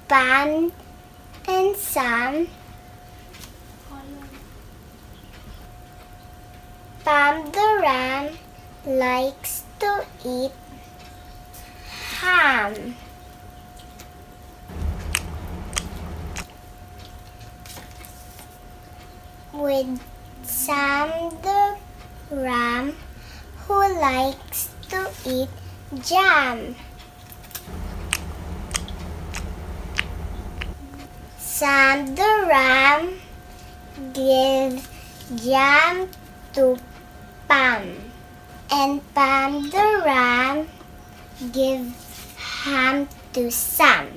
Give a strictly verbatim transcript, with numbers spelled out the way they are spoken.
Pam and Sam. Pam the ram likes to eat ham. With Sam the ram, who likes to eat jam. Sam the ram gives jam to Pam, and Pam the ram gives ham to Sam.